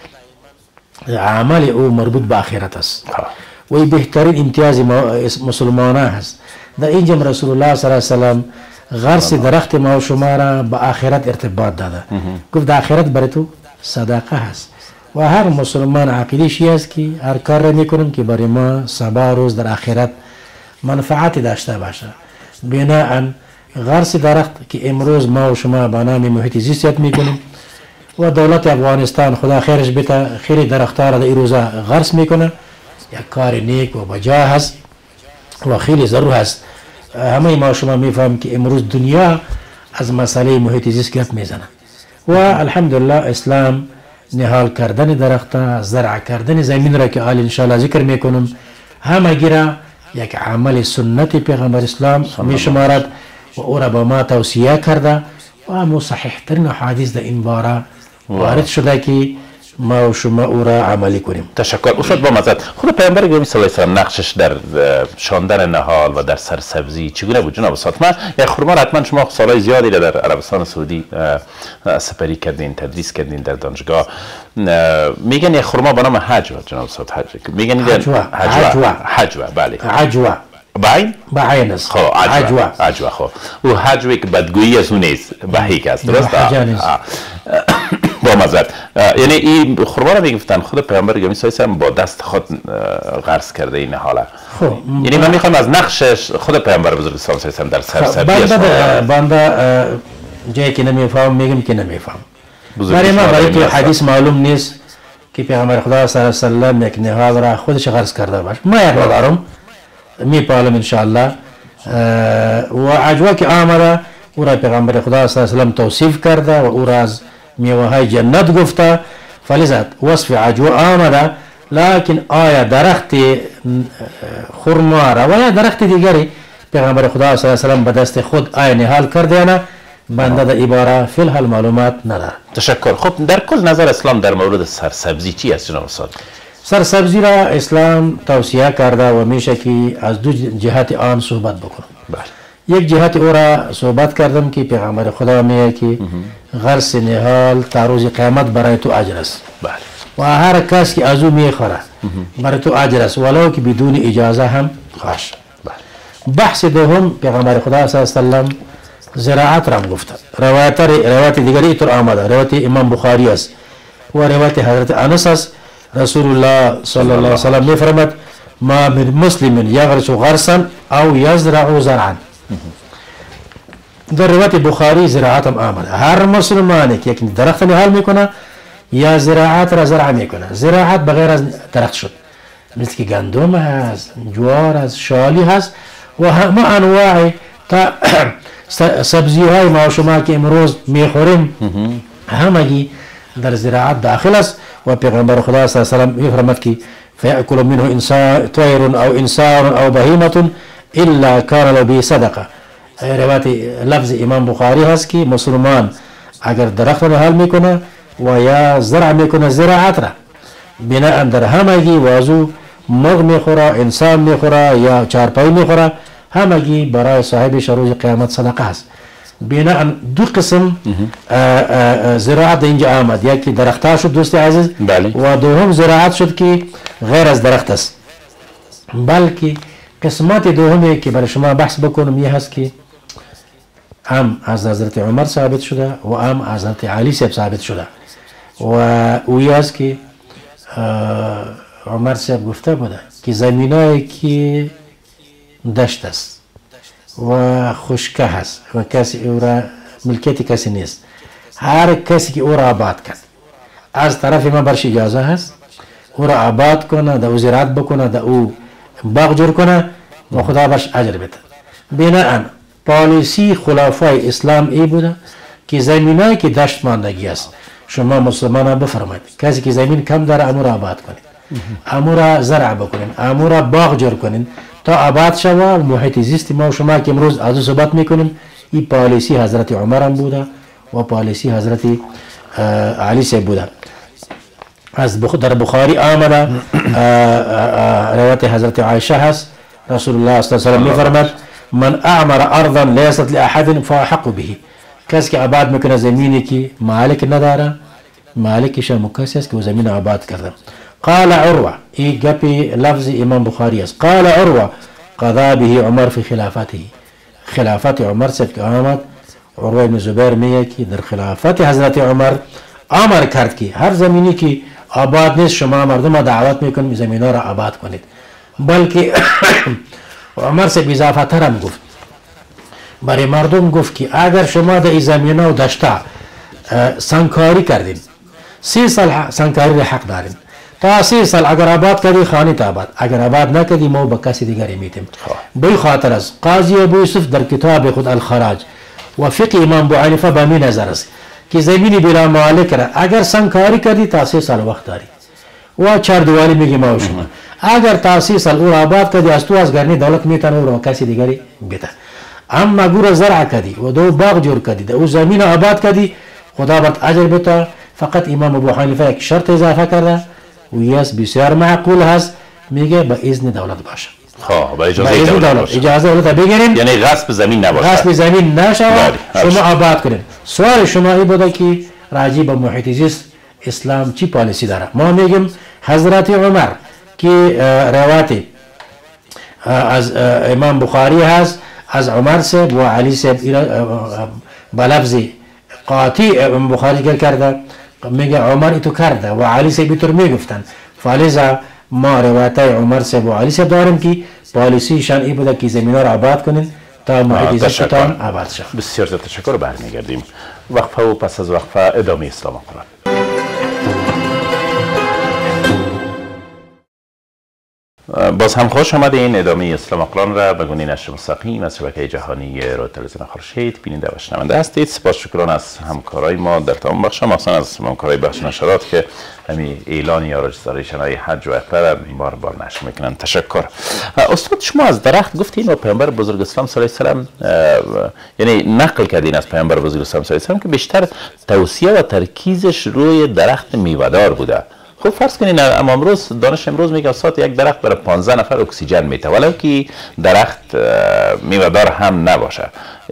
عمل او مربوط به آخرت است و این بهترین امتیاز مسلمان هست. در اینجا رسول الله صلی الله علیه و سلم غرس درخت ما و شما را به آخرت ارتباط داده. گفت در آخرت برای تو صدقه هست و هر مسلمان عقیده‌شی است که هر کار را میکنیم که برای ما سبا روز در آخرت منفعتی داشته باشه. بناء غرس درخت که امروز ما و شما به نام محیط زیست یاد میکنیم و دولت افغانستان خدا خیرش بده خیلی درختها را در این روزا غرس میکنه، یک کار نیک و بجا هست و خیلی ضرور هست. همه ما شما میفهمیم که امروز دنیا از مسئله محیط زیست گپ میزنه و الحمدلله اسلام نهال کردن درخت، زرع کردن زمین را که آل انشاءالله ذکر میکنم، همگی را یک عمل سنت پیغمبر اسلام میشمارد و او را با ما توصیه کرده و همو صحیح ترین حدیث در این باره وارد شده که ما و شما او را عملی کنیم. تشکر. استاد با مزد، خود پیامبر گرامی صلی الله علیه و نقشش در شاندن نهال و در سرسبزی چگونه بود جناب استاد؟ من یک خرما را حتما شما سالهای زیادی در عربستان سعودی سپری کردین، تدریس کردین در دانشگاه. میگن یک خرما به نام حجوه جناب استاد، حجوه میگن حجوه حجوه حجوه بله حجوه باین باین است. خب حجوه حجوه خب او حجوه که بدگویی از اون نیست، بهیک است، درست؟ با مزد. یعنی این خرما را میگفتن خود پیامبر گرامی صلی الله علیه و با دست خود غرس کرده این حاله. خب یعنی من میخوام از نقشش خود پیامبر بزرگ صلی الله علیه و در سرسبزی بنده بنده جایی که نمیفهم میگم که نمیفهم. برای ما برای که حدیث معلوم نیست که پیامبر خدا صلی الله علیه و سلم یک نهال را خودش غرس کرده باشه. ما یک ندارم، میپالم انشاءالله. و عجوه که آمده او را پیغمبر خدا صلی الله علیه و سلم توصیف کرده و او را از میوه های جنت گفته فلذا وصف عجوه آمده، لكن آیا درخت خرما را و یا درخت دیگری پیغمبر خدا صلی الله علیه و سلم به دست خود آیا نهال کرده یا نه، بنده در ایباره فی الحال معلومات نداره. تشکر. خب در کل نظر اسلام در مورد سرسبزی چی است جناب استاد؟ سرسبزی را اسلام توصیه کرده و میشه که از دو جهت آن صحبت بکنم. بله. یک جهت او را صحبت کردم که پیغمبر خدا میگه که غرس نهال تا روز قیامت برای تو اجر است. بله. و هر کس که از او میخوره برای تو اجر است، ولو که بدون اجازه هم خواهش. بله. بحث دوم پیغمبر خدا صلی الله علیه و سلم زراعت را گفته. روایت روایت دیگری اینطور آمده، روایت امام بخاری است و روایت حضرت انس است. رسول الله صلی الله علیه و سلم میفرماید ما من مسلم یغرس غرسا او یزرع زرعا. در روایت بخاری زراعت هم آمده. هر مسلمانی که یک درخت نهال میکنه یا زراعت را زرع میکنه. زراعت بغیر از درخت شد، مثل که گندم هست، جوار هست، شالی هست و همه انواع تا سبزی های ما شما که امروز میخوریم همگی در زراعت داخل است. و پیغمبر خدا صلی الله علیه و سلم میفرماید که فیأکل منه انسان طیر او انسان او بهیمه الا کان له به صدقه. روایت لفظ امام بخاری هست که مسلمان اگر درخت نهال میکنه و یا زرع میکنه زراعت را بنا در همگی وازو مرغ میخوره، انسان میخوره یا چارپایی میخوره، همگی برای صاحبش روز قیامت صدقه است. بنا دو قسم زراعت اینجا آمد، یکی درخت شد دوست عزیز، بله. و دوم زراعت شد که غیر از درخت است. بلکه قسمت دومی که برای شما بحث بکنم یه هست که هم از حضرت عمر ثابت شده و هم از حضرت علی صاحب ثابت شده و اوی هست که عمر صاحب گفته بوده که زمینایی که دشت است و خشکه هست و کسی او را ملکیت کسی نیست، هر کسی که او را آباد کرد از طرف ما برش اجازه هست او را آباد کنه، در او زراعت بکنه، در او باغ جور کنه و خدا برش اجر بده. بناهن پالیسی خلفای اسلام ای بوده که زمینایی که دشت ماندگی است شما مسلمان ها بفرمایید کسی که زمین کم داره امور آباد کنید، امور زرع بکنید، امور باغ جور کنید تا آباد شوه. محیط زیست ما و شما که امروز از او صحبت میکنیم این پالیسی حضرت عمر هم بوده و پالیسی حضرت علی صاحب بوده. از در بخاری آمده روایت حضرت عایشه هست، رسول الله صلی الله علیه و سلم میفرماید من اعمر ارضا لیست لاحد فاحق به. کسی که آباد میکنه زمینی که مالک نداره، مالکش هم کسی است که او زمین آباد کرده. قال عروه، این گپی لفظ امام بخاری است. قال عروه قضا به عمر فی خلافته. خلافت عمر سید که آمد، عروه بن زبیر میگه که در خلافت حضرت عمر امر کرد که هر زمینی که آباد نیست شما مردم دعوت میکنید زمینا را آباد کنید. بلکه عمر سید اضافه تر هم گفت برای مردم گفت که اگر شما در این زمینه و دشتا سنگکاری کردین، سی سال سنگکاری حق دارین، تا سی سال اگر آباد کردی خانه تا آباد، اگر آباد نکردی ما با کسی دیگری میتیم. به خاطر از قاضی ابو یوسف در کتاب خود الخراج و فقه امام ابو حنیفه به می نظر است که زمینی بلا مالک را اگر سنگکاری کردی تا سی سال وقت داری و چردوالی میگی ما و شما. اگر تا سی سال او آباد کردی از تو از گرنی دولت میتونه او را کسی دیگری بده. اما گور زرع کردی و دو باغ جور کردی او زمین آباد کردی خدا برات اجر بده. فقط امام ابو حنیفه یک شرط اضافه کرده و یس بسیار معقول هست، میگه با اذن دولت باشه. خب با اجازه دولت باشه. اجازه دولت بگیریم، یعنی غصب زمین نباشه، غصب زمین نشه، شما آباد کنید. سوال شما این بوده که راجع به محیط زیست اسلام چی پالیسی داره؟ ما میگیم حضرت عمر که روایت از امام بخاری هست از عمر صاحب و علی صاحب با لفظ قاطع بخاری کرده، میگه عمر ایتو کرده و علی صاحب ایتو میگفتن. فلذا ما روایت عمر صاحب و علی صاحب داریم که پالیسیشان ای بوده که زمینا را آباد کنین تا محیط زیستتان آباد شد. بسیار زیاد تشکر. برمیگردیم وقفه و پس از وقفه ادامه اسلام و قرآن. باز هم خوش آمدین. ادامه اسلام قرآن را به گونه نشر مستقیم از شبکه جهانی رادیو تلویزیون خورشید بیننده و شنونده هستید. سپاسگزارم از همکارای ما در تمام بخش، مخصوصا از همکارای بخش نشرات که همین اعلان یا رجستریشن های حج و عمره بار بار نشر میکنن. تشکر. استاد شما از درخت گفتین و پیامبر بزرگ اسلام صلی الله علیه و سلم یعنی نقل کردین از پیامبر بزرگ اسلام صلی الله علیه و سلم که بیشتر توصیه و ترکیزش روی درخت میوه‌دار بوده. خب فرض کنین اما امروز دانش امروز میگه ساعت یک درخت برای پانزده نفر اکسیژن میده، ولو که درخت میوه‌دار هم نباشه.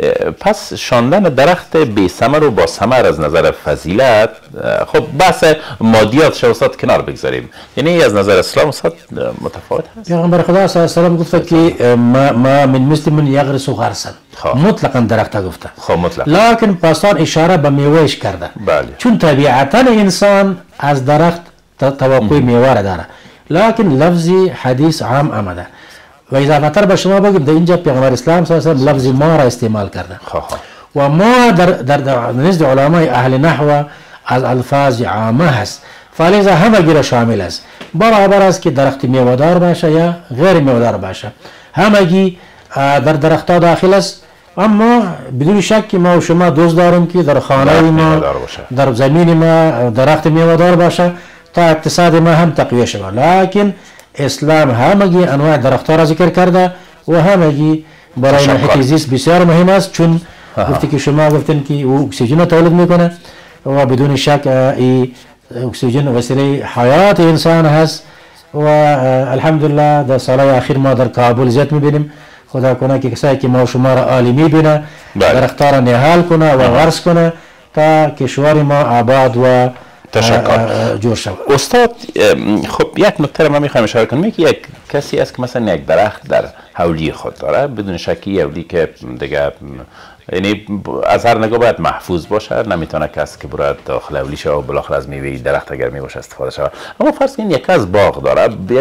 پس شاندن درخت بی ثمر و با ثمر از نظر فضیلت، خب بحث مادیاتش استاد کنار بگذاریم، یعنی از نظر اسلام استاد متفاوت هست. پیغمبر خدا صلی الله علیه و سلم گفته که ما, ما من مسلم یغرس غرسا، مطلقا درخت گفته. خب مطلقا. لکن پاسان اشاره به میوهش کرده. بله. چون طبیعتا انسان از درخت توقع میوه را داره، لکن لفظی حدیث عام آمده و اضافه تر به شما بگم در اینجا پیغمبر اسلام صلی الله علیه و سلم لفظ ما را استعمال کرده و ما در در نزد علمای اهل نحو از الفاظ عامه هست، فلذا همگی را شامل است، برابر است که درخت میوه دار باشه یا غیر میوه دار باشه، همگی در درختها داخل است. اما بدون شک ما و شما دوست داریم که در خانه ما در زمین ما درخت میوه دار باشه تا اقتصاد ما هم تقویه شود، لکن اسلام همگی انواع درختها را ذکر کرده و همگی برای محیط زیست بسیار مهم است، چون گفتی که شما گفتین که او اکسیژن تولید میکنه و بدون شک این اکسیژن وسیله حیات انسان هست و الحمدلله در سالهای اخیر ما در کابل زیاد میبینیم. خدا کنه که کسایی که ما شما را عالی میبینه درختها را نهال کنه و غرس کنه تا کشور ما آباد و تشکر. جور شود. استاد خب یک نکته ما میخوایم اشاره کنیم که یک کسی است که مثلا یک درخت در حولی خود داره، بدون شکی حولی که دیگه یعنی از هر نگاه باید محفوظ باشه، نمیتونه کسی که برای داخل حولی شه و بالاخره از میوه درخت اگر میباشه استفاده شود. اما فرض کنید یک از باغ داره، یک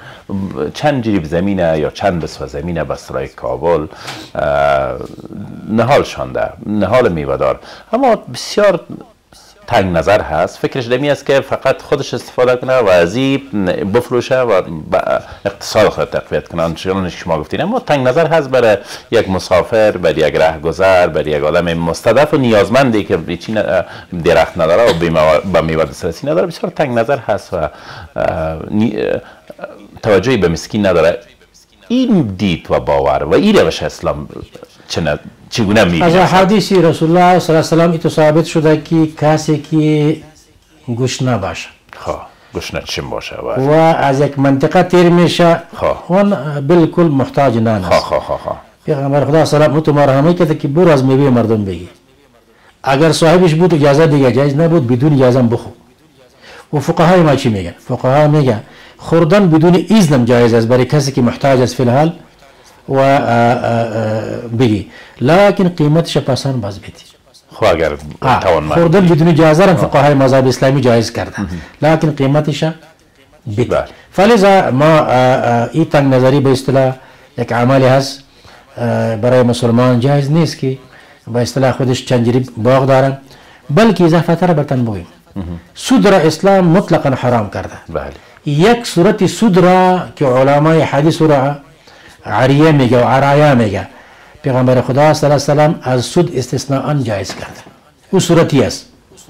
چند جریب زمینه یا چند بسوه زمینه به سرای کابل نهال شانده، نهال میوه دار، اما بسیار تنگ نظر هست، فکرش دمی است که فقط خودش استفاده کنه و از این بفروشه و اقتصاد خود تقویت کنه، چون شما گفتین. اما تنگ نظر هست برای یک مسافر، برای یک رهگذر، برای یک آدم مستضعف و نیازمندی که هیچ درخت نداره و به میوه دسترسی نداره، بسیار تنگ نظر هست و توجهی به مسکین نداره. این دید و باور و این روش اسلام چه چگونه می‌بینید؟ از حدیث رسول الله صلی الله علیه و سلم ثابت شده که کسی که گشنه باشه، خب گشنه چیم باشه و از یک منطقه تیر میشه، اون بالکل محتاج نان است. خب خب خب پیغمبر خدا صلی الله علیه و سلم مرحمت کرده که برو از میوه مردم بگی، اگر صاحبش بود اجازه دیگه جایز نبود، بدون اجازه بخو. و فقهای ما چی میگن؟ فقها میگن خوردن بدون اذن جایز است برای کسی که محتاج است فی الحال و بگی، لکن قیمتش پسند باز بیتی. خب اگر توان خوردن بدون اجازه را فقهای مذهب اسلامی جایز کرده، لکن قیمتش بیتی. فلذا ما این تنگ نظری به اصطلاح یک عملی هست برای مسلمان جایز نیست که به اصطلاح خودش چند جریب باغ دارن، بلکه اضافه تر برتن بگیم سود را اسلام مطلقا حرام کرده. بله. یک صورت سود را که علمای حدیث را عریه میگه و عرایا میگه، پیغمبر خدا صلی الله علیه و سلم از سود استثناء جایز کرده. او صورتی است.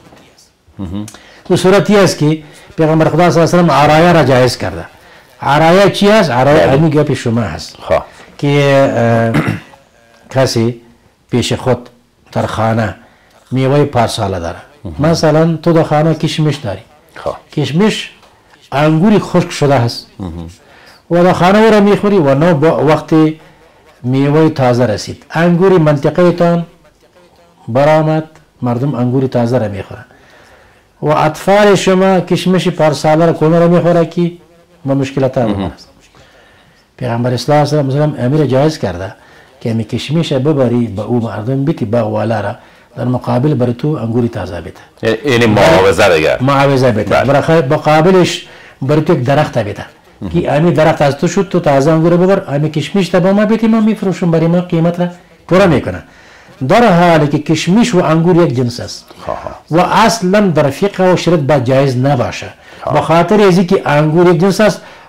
او صورتی است که پیغمبر خدا صلی الله علیه و سلم عرایا را جایز کرده. عرایا چی است؟ عرایا همین گپ شما هست که کسی پیش خود در خانه میوه پارساله داره، مثلا تو در خانه کشمش داری، کشمش انگوری خشک شده هست و در خانه او را میخوری و نو وقتی میوه تازه رسید، انگوری منطقه تان برآمد، مردم انگوری تازه را میخورن و اطفال شما کشمش پارساله را کنه را میخوره که با مشکلات هم هست. پیغمبر اسلام صلی الله علیه و امیر جایز کرده که می کشمش ببری با او مردم بیتی با والا را در مقابل بر تو انگوری تازه بیته، یعنی معاوضه دیگه معاوضه بیته، برای مقابلش بر تو یک درخت بیته که امی درخت از تو شد، تو تازه انگور ببر، امی کشمش تا با ما بیتی، ما میفروشم برای ما قیمت را پورا میکنه، در حالی که کشمش و انگور یک جنس است و اصلا در فقه و شرط با جایز نباشه، به خاطر ازی که انگور یک جنس است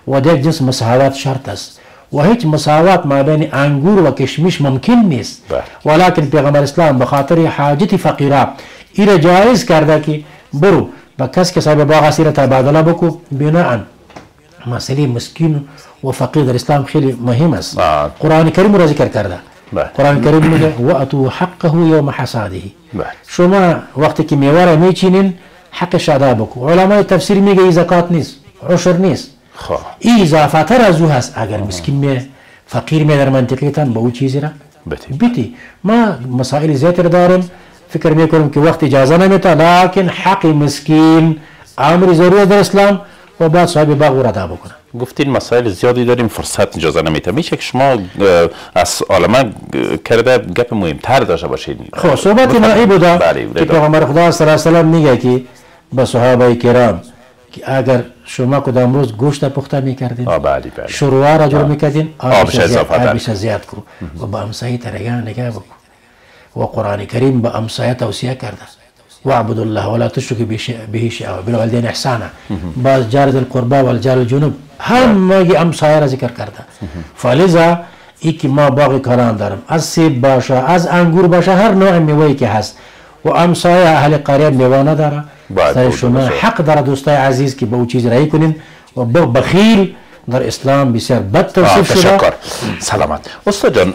و در یک جنس مساوات شرط است و هیچ مساوات ما بین انگور و کشمش ممکن نیست. ولکن پیغمبر اسلام به خاطر حاجت فقیرا این جایز کرده که برو با کس که صاحب باغ است تبادله بکو. بناء مسئله مسکین و فقیر در اسلام خیلی مهم است. قرآن کریم را ذکر کرده. قرآن کریم میگه و اتو حقه یوم حصاده. شما وقتی که میوه را میچینین حقش ادا بکو. علمای تفسیر میگه این زکات نیست، عشر نیست. این اضافه تر از او هست. اگر مسکین می فقیر می در منطقه تان به او چیزی را بیتی. ما مسائل زیادی را داریم، فکر میکنم که وقت اجازه نمیده، لکن حق مسکین امر ضروری در اسلام و بعد صاحب باغ را ادا بکنه. گفتین مسائل زیادی داریم، فرصت اجازه نمیده. میشه که شما از عالمه کرده گپ مهمتر داشته باشید. خب صحبت ما این بوده که پیغمبر خدا صلی الله علیه و میگه که به صحابه کرام که اگر شما کدام روز گوشت پخته میکردین، شروع را جور میکردین، آبش زیاد کو و با امسایه ترگان نگاه بکن. و قرآن کریم با امسایه توصیه کرده واعبدوا الله ولا تشركوا به شيئا وبالوالدين احسانا. باز جار ذی القربى والجار الجنوب همه امسایه را ذکر کرده. فلذا ای که ما باغ کاران دارم، از سیب باشه، از انگور باشه، هر نوع میوه‌ای که هست و امسایه اهل قریه میوه نداره، سر شما حق داره دوستای عزیز که به او چیز رایی کنین. و بخیل در اسلام بسیار بد توصیف شده. تشکر. سلامت. استاد جان،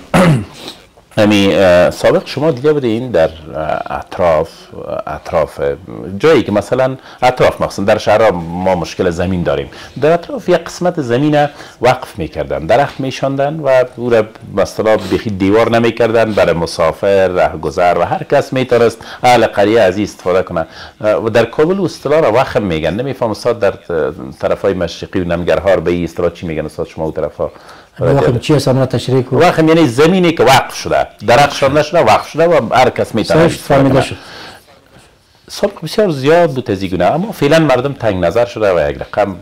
امی سابق شما دیده بودین در اطراف اطراف جایی که مثلا اطراف مثلا در شهرها ما مشکل زمین داریم، در اطراف یک قسمت زمین وقف میکردن، درخت میشاندن و او را مثلا بخی دیوار نمیکردن، برای مسافر، رهگذر و هر کس میتونست اهل قریه از این استفاده کنه. و در کابل اصطلاح را وقف میگن. نمیفهم استاد در طرفای مشرقی و نمگرهار به این اصطلاح چی میگن استاد شما اون طرفا؟ وقم چی است امر تشریح کو؟ وقم یعنی زمینی که وقف شده، درخت نشده، وقف شده و هر کس میتونه فهمیده شد. سابق بسیار زیاد بود از این گونه، اما فعلا مردم تنگ نظر شده و یک رقم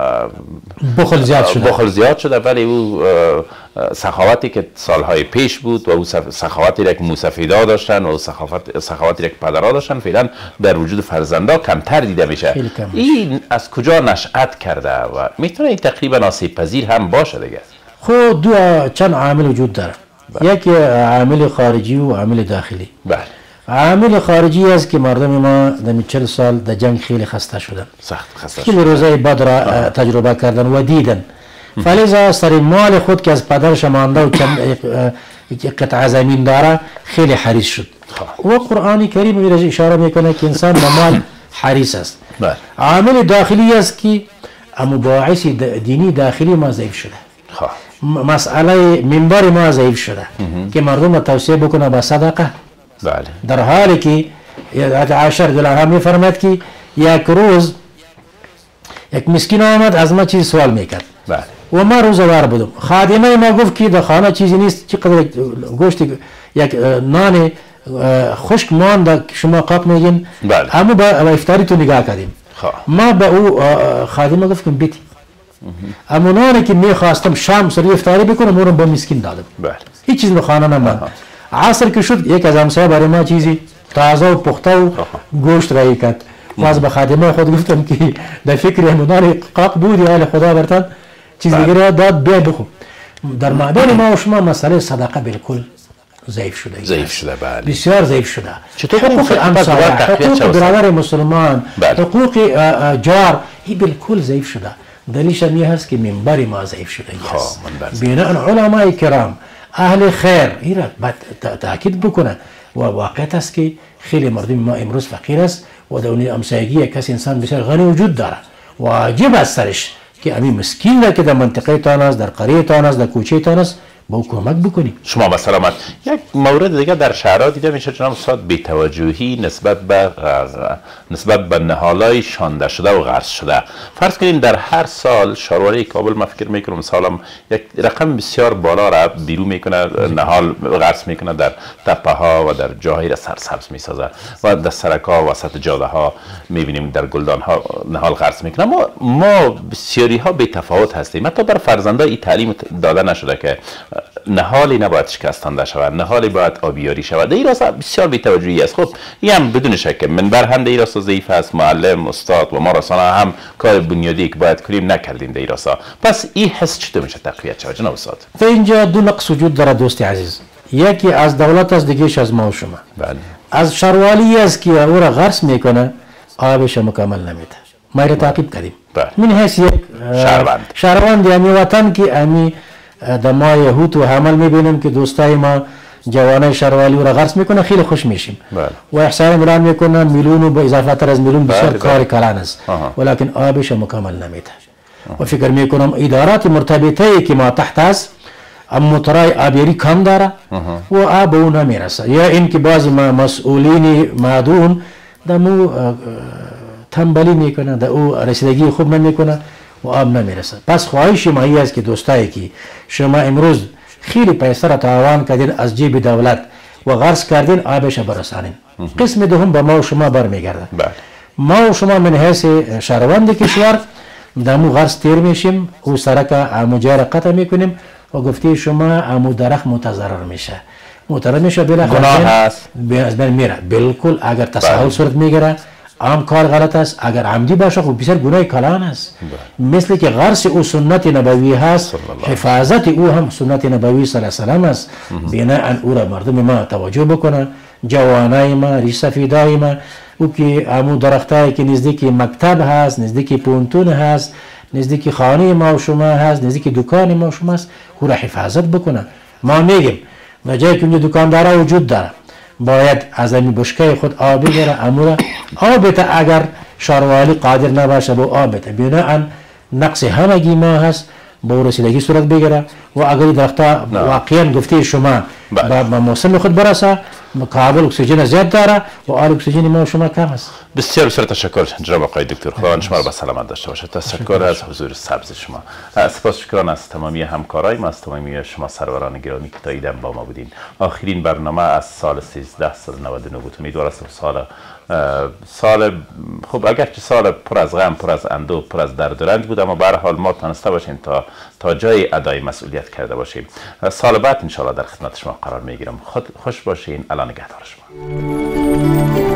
بخل زیاد شده. بخل زیاد شده. ولی او سخاوتی که سالهای پیش بود و او سخاوتی که موسفیدا داشتن و سخاوت سخاوتی که پدرها داشتن فعلا در وجود فرزندا کمتر دیده میشه. این از کجا نشأت کرده و میتونه این تقریبا آسیب پذیر هم باشه دیگه؟ خب دو چند عامل وجود داره. یک عامل خارجی و عامل داخلی. بله. عامل خارجی است که مردم ما در چهل سال در جنگ خیلی خسته شدن. سخت خسته خیلی روزای بد را تجربه کردن و دیدن. فلذا سر مال خود که از پدرش مانده و چند یک قطعه زمین داره خیلی حریص شد. و قرآن کریم میره اشاره میکنه که انسان به مال حریص است. عامل داخلی است که مباحث دینی داخلی ما ضعیف شده. مسئله منبر ما ضعیف شده که مردم توصیه بکنه با صدقه. بله. در حالی که عشر دلار میفرماد که یک روز یک مسکین آمد از ما چیز سوال میکرد. بله. و ما روزوار بودم. خادمه ما گفت که در خانه چیزی نیست، چقدر گوشت یک نان خشک ماند شما قاپ میگین. بله. اما با افطاری تو نگاه کردیم. ما به او خادمه گفتم بیتی. اما نانی که میخواستم شام سری افطاری بکنم اونم با مسکین دادم. بله. هیچ چیز به خانه نماند. عصر که شد یک از همسایه برای ما چیزی تازه و پخته و گوشت رایی کرد. و از به خادمه خود گفتم که در فکر همونان قاق بودی حال خدا برتن چیز دیگه داد بیا بخو. در معدن ما و شما مسئله صدقه بالکل ضعیف شده. ضعیف شده. بله. بسیار ضعیف شده. چطور حقوق همسایه، حقوق برادر مسلمان، حقوق جار این بالکل ضعیف شده. دلیلش می هست که منبر ما ضعیف شده است. بنا علماء کرام اهل خیر این را تاکید بکنه و واقعیت است که خیلی مردم ما امروز فقیر است و در همسایگی کسی انسان بسیار غنی وجود داره. واجب است سرش که همین مسکین را که در منطقه تان است، در قریه تان است، در کوچه تان است با او کمک بکنی. شما با سلامت. یک مورد دیگه در شهرها دیده میشه جناب استاد، بی‌توجهی نسبت به نسبت به نهالای شانده شده و غرس شده. فرض کنیم در هر سال شهرواری کابل ما فکر میکنم مثلا یک رقم بسیار بالا را بیرون میکنه، نهال غرس میکنه، در تپه ها و در جاهایی را سرسبز میسازه و در سرک ها وسط جاده ها میبینیم در گلدان ها نهال غرس میکنه. ما ما بسیاری ها بی تفاوت هستیم. حتی بر فرزندان این تعلیم داده نشده که نهالی نباید شکستانده شود، نهالی باید آبیاری شود. در این راستا بسیار بی‌توجهی است. خب این هم بدون شک منبر هم در این راستا ضعیف است، معلم، استاد و ما رسانه هم کار بنیادی که باید کنیم نکردیم در این راستا. پس این حس چطور میشه تقویت شود جناب استاد؟ تا اینجا دو نقص وجود داره دوست عزیز. یکی از دولت است، دیگه‌اش از ما و شما. بله. از شروالی است که او را غرس میکنه، آبش مکمل نمیده. ما را تعقیب کردیم. من حیث یک شهروند شهروند امی وطن که امی در ما یهود و حمل میبینیم که دوستای ما جوانای شروالی را غرس میکنه، خیلی خوش میشیم و احسان میلان میکنن، میلیون و به اضافه تر از میلیون بسیار کار کلان است، ولیکن آبش مکمل نمیده. و فکر میکنم ادارات مرتبطه که ما تحت است مطرای آبیاری کم داره و آب او نمیرسه، یا اینکه بعضی مسئولین مادون دمو تنبلی میکنه، در او رسیدگی خوب نمیکنه و آب نمیرسه. پس خواهش ما این است که دوستایی که شما امروز خیلی پیسه را تاوان کردین از جیب دولت و غرس کردین، آبش برسانین. قسم دوم به ما و شما برمیگرده. ما و شما من حیث شهروند کشور دمو غرس تیر میشیم، او سرک اموجه را قطع میکنیم و گفته شما امو درخت متضرر میشه، متضرر میشه، گناه هست، از بین میره. بالکل اگر تساهل صورت میگیره عام کار غلط است، اگر عمدی باشه خب بسیار گناه کلان است. مثل که غرس او سنت نبوی هست، حفاظت او هم سنت نبوی صلی الله علیه و سلم است. بناء او را مردم ما توجه بکنن، جوانای ما، ریش سفیدای ما، او که امو درختایی که نزدیک مکتب هست، نزدیک پونتون هست، نزدیک خانه ما و شما هست، نزدیک دکان ما و شما هست، او را حفاظت بکنن. ما میگیم و جایی که اونجا دکاندارا وجود داره باید از این بشکه خود آب بگیره، امورا آب بته. اگر شاروالی قادر نباشه با آب بته، بناء نقص همگی ما هست، با رسیدگی صورت بگیره و اگر درختا واقعا گفته شما با موسم خود برسه، قابل اکسیژن زیاد داره و آل اکسیژن ما و شما کم است. بسیار بسیار تشکر جناب آقای دکتر، خدا شما را به سلامت داشته باشه. تشکر از حضور سبز شما. سپاسگزارم از تمامی همکارای ما، از تمامی شما سروران گرامی که تا ایدم با ما بودین. آخرین برنامه از سال سیزده سال نود و نه بود. امیدوارم سال سال خب اگرچه سال پر از غم، پر از اندوه، پر از درد و رنج بود، اما به هر حال ما تونسته باشیم تا تا جای ادای مسئولیت کرده باشیم. سال بعد ان شاء الله در خدمت شما قرار میگیرم. خود خوش باشین. الله نگهدار شما.